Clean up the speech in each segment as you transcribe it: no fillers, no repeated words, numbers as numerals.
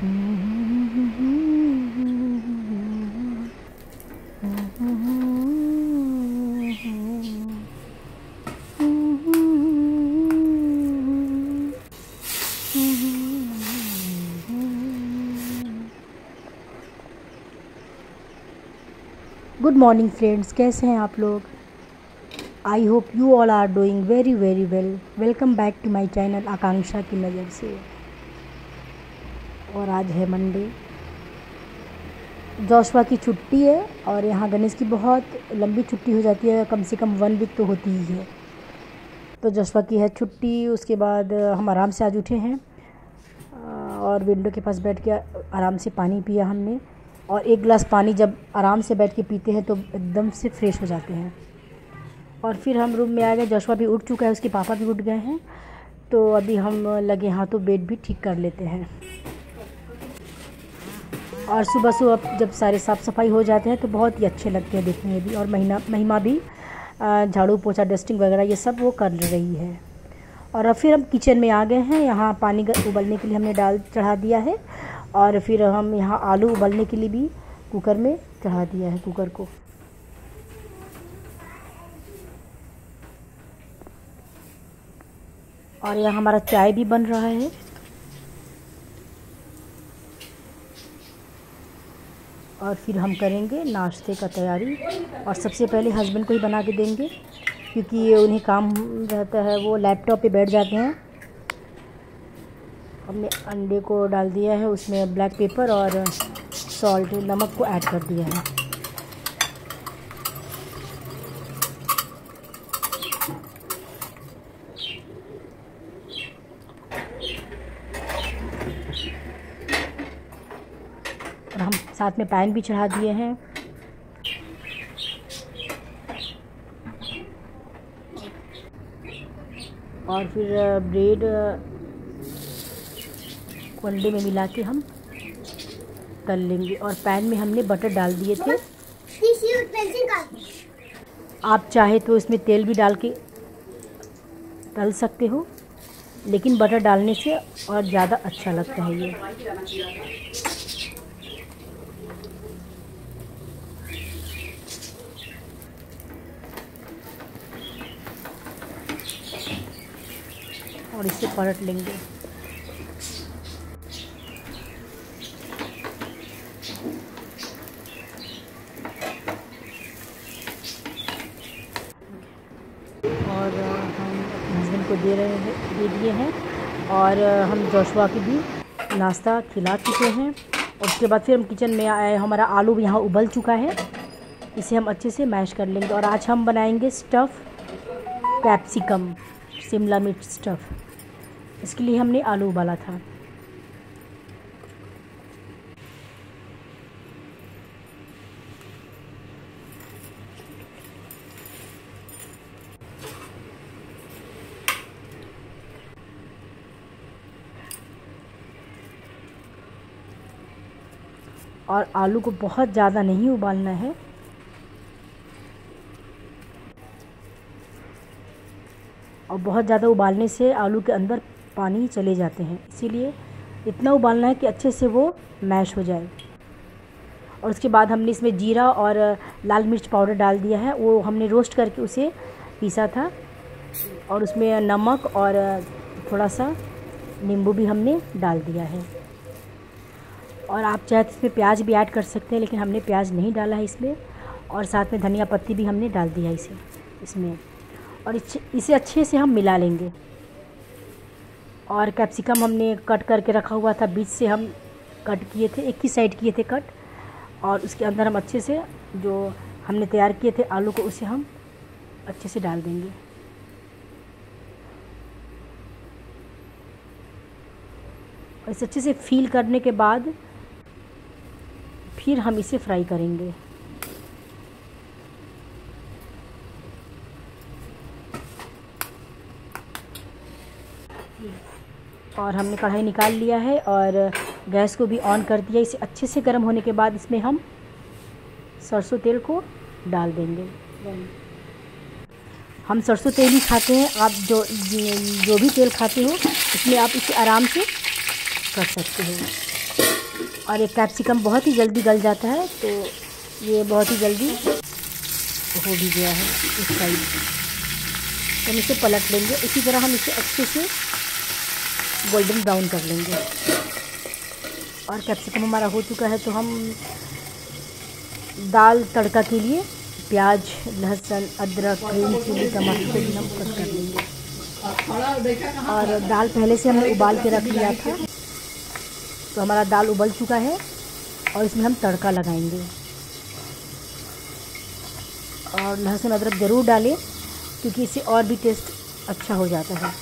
Good morning friends, कैसे हैं आप लोग। I hope you all are doing very very well. Welcome back to my channel Akanksha की नज़र से। और आज है मंडे, जोशुआ की छुट्टी है और यहाँ गणेश की बहुत लंबी छुट्टी हो जाती है, कम से कम 1 वीक तो होती ही है। तो जोशुआ की है छुट्टी। उसके बाद हम आराम से आज उठे हैं और विंडो के पास बैठ के आराम से पानी पिया हमने। और 1 गिलास पानी जब आराम से बैठ के पीते हैं तो एकदम से फ्रेश हो जाते हैं। और फिर हम रूम में आ गए। जोशुआ भी उठ चुका है, उसके पापा भी उठ गए हैं, तो अभी हम लगे हाथों बेड भी ठीक कर लेते हैं। और सुबह सुबह जब सारे साफ़ सफाई हो जाते हैं तो बहुत ही अच्छे लगते हैं देखने में भी। और महिमा भी झाड़ू पोछा डस्टिंग वगैरह ये सब वो कर रही है। और अब फिर हम किचन में आ गए हैं। यहाँ पानी उबलने के लिए हमने चढ़ा दिया है। और फिर हम यहाँ आलू उबलने के लिए भी कुकर में चढ़ा दिया है कुकर को। और यहाँ हमारा चाय भी बन रहा है। और फिर हम करेंगे नाश्ते का तैयारी। और सबसे पहले हस्बैंड को ही बना के देंगे, क्योंकि उन्हें काम रहता है, वो लैपटॉप पे बैठ जाते हैं। हमने अंडे को डाल दिया है, उसमें ब्लैक पेपर और सॉल्ट नमक को ऐड कर दिया है। और हम साथ में पैन भी चढ़ा दिए हैं। और फिर ब्रेड अंडे में मिला के हम तल लेंगे। और पैन में हमने बटर डाल दिए थे। आप चाहे तो इसमें तेल भी डाल के तल सकते हो, लेकिन बटर डालने से और ज़्यादा अच्छा लगता है ये। और इसे पलट लेंगे। और हम अपने हस्बैंड को दे दिए हैं। और हम जोशुआ की भी नाश्ता खिला चुके हैं। और उसके बाद फिर हम किचन में आए। हमारा आलू यहाँ उबल चुका है, इसे हम अच्छे से मैश कर लेंगे। और आज हम बनाएंगे स्टफ़ कैप्सिकम, शिमला मिर्च स्टफ़। इसके लिए हमने आलू उबाला था। और आलू को बहुत ज़्यादा नहीं उबालना है। और बहुत ज़्यादा उबालने से आलू के अंदर पानी चले जाते हैं, इसीलिए इतना उबालना है कि अच्छे से वो मैश हो जाए। और उसके बाद हमने इसमें जीरा और लाल मिर्च पाउडर डाल दिया है, वो हमने रोस्ट करके उसे पीसा था। और उसमें नमक और थोड़ा सा नींबू भी हमने डाल दिया है। और आप चाहे तो इसमें प्याज भी ऐड कर सकते हैं, लेकिन हमने प्याज नहीं डाला है इसमें। और साथ में धनिया पत्ती भी हमने डाल दिया है इसमें। और इसे अच्छे से हम मिला लेंगे। और कैप्सिकम हमने कट करके रखा हुआ था, बीच से हम कट किए थे, एक ही साइड किए थे कट। और उसके अंदर हम अच्छे से जो हमने तैयार किए थे आलू को, उसे हम अच्छे से डाल देंगे। और इसे अच्छे से फील करने के बाद फिर हम इसे फ्राई करेंगे। और हमने कढ़ाई निकाल लिया है और गैस को भी ऑन कर दिया। इसे अच्छे से गर्म होने के बाद इसमें हम सरसों तेल को डाल देंगे। हम सरसों तेल ही खाते हैं, आप जो भी तेल खाते हो उसमें आप इसे आराम से कर सकते हो। और ये कैप्सिकम बहुत ही जल्दी गल जाता है, तो ये बहुत ही जल्दी हो भी गया है इस साइड। तो हम इसे पलट लेंगे। इसी तरह हम इसे अच्छे से गोल्डन ब्राउन कर लेंगे। और कैप्सिकम हमारा हो चुका है, तो हम दाल तड़का के लिए प्याज, लहसुन, अदरक, ग्रीन चिली, टमाटर को भी हम कट कर लेंगे। और दाल पहले से हमने उबाल के रख लिया था, तो हमारा दाल उबल चुका है और इसमें हम तड़का लगाएंगे। और लहसुन अदरक ज़रूर डालें, क्योंकि इससे और भी टेस्ट अच्छा हो जाता है।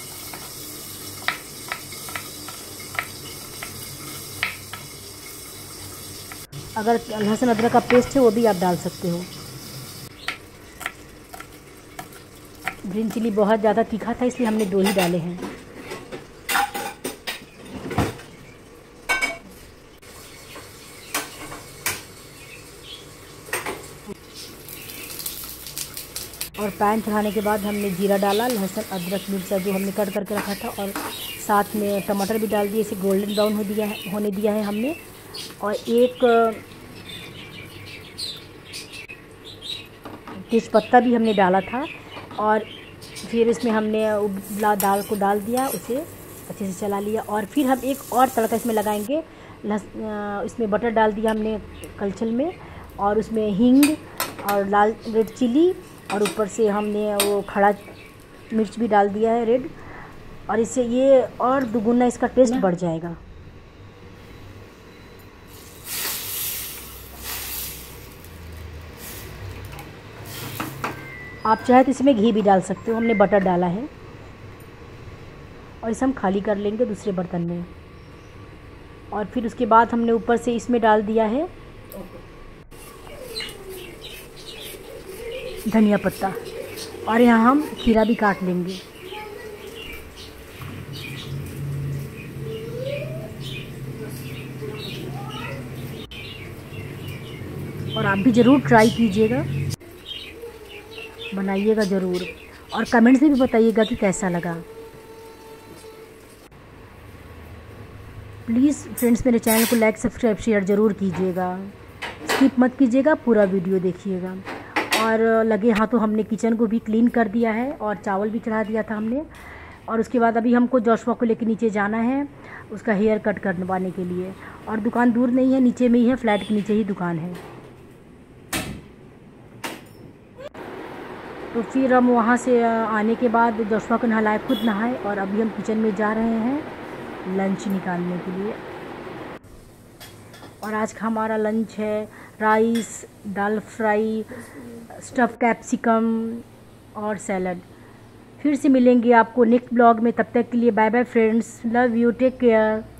अगर लहसुन अदरक का पेस्ट है वो भी आप डाल सकते हो। ग्रीन चिली बहुत ज़्यादा तीखा था, इसलिए हमने 2 ही डाले हैं। और पैन चढ़ाने के बाद हमने जीरा डाला, लहसुन अदरक मिर्चा जो हमने कट करके रखा था, और साथ में टमाटर भी डाल दिए। इसे गोल्डन ब्राउन होने दिया है हमने। और एक तेज़पत्ता भी हमने डाला था। और फिर इसमें हमने उबला दाल को डाल दिया, उसे अच्छे से चला लिया। और फिर हम एक और तड़का इसमें लगाएंगे। इसमें बटर डाल दिया हमने कलछल में, और उसमें हींग और लाल रेड चिली, और ऊपर से हमने वो खड़ा मिर्च भी डाल दिया है रेड। और इससे ये और दुगुना इसका टेस्ट बढ़ जाएगा। आप चाहे तो इसमें घी भी डाल सकते हो, हमने बटर डाला है। और इसे हम खाली कर लेंगे दूसरे बर्तन में। और फिर उसके बाद हमने ऊपर से इसमें डाल दिया है धनिया पत्ता। और यहाँ हम खीरा भी काट लेंगे। और आप भी ज़रूर ट्राई कीजिएगा, बनाइएगा ज़रूर, और कमेंट्स में भी बताइएगा कि कैसा लगा। प्लीज़ फ्रेंड्स, मेरे चैनल को लाइक, सब्सक्राइब, शेयर ज़रूर कीजिएगा। स्किप मत कीजिएगा, पूरा वीडियो देखिएगा। और लगे हाथों हमने किचन को भी क्लीन कर दिया है, और चावल भी चढ़ा दिया था हमने। और उसके बाद अभी हमको जोशुआ को लेकर नीचे जाना है उसका हेयर कट करवाने के लिए। और दुकान दूर नहीं है, नीचे में ही है, फ्लैट के नीचे ही दुकान है। तो फिर हम वहाँ से आने के बाद जोशुआ को नहलाए, खुद नहाए, और अभी हम किचन में जा रहे हैं लंच निकालने के लिए। और आज का हमारा लंच है rice, dal fry, stuff capsicum और सैलड। फिर से मिलेंगे आपको नेक्स्ट ब्लॉग में। तब तक के लिए bye bye friends, love you, take care.